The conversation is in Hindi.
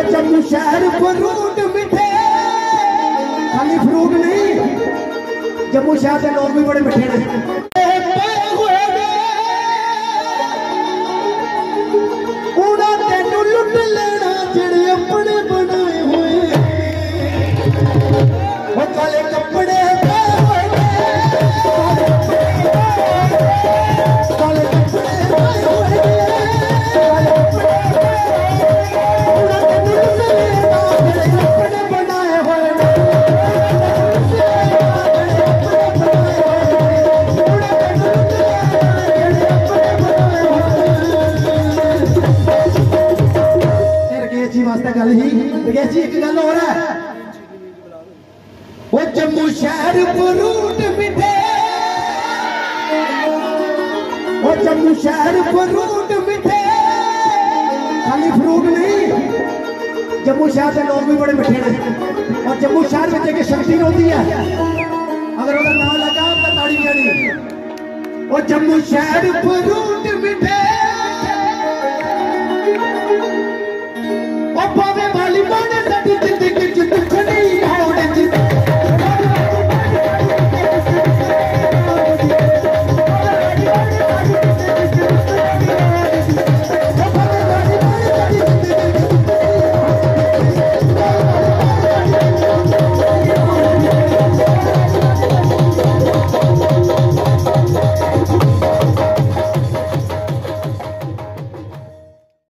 जम्मू शहर फ्रूट मिठे, खाली फ्रूट नहीं, जम्मू शहर के लोग भी बड़े मिठे ने। तेनू लुट लेना जेड़े अपने बनाए हुए वो काले कपड़े गल ही जी एक गल हो रहा है वो जम्मू शहर फ्रूट मिठे, वो जम्मू शहर फ्रूट मिठे, खाली फ्रूट नहीं, जम्मू शहर के लोग भी बड़े मिठे ने। और जम्मू शहर में एक शक्ति होती है, अगर उसका नाम लगा तो ताड़ी बजानी। वो जम्मू शहर फ्रूट मिठे, ओ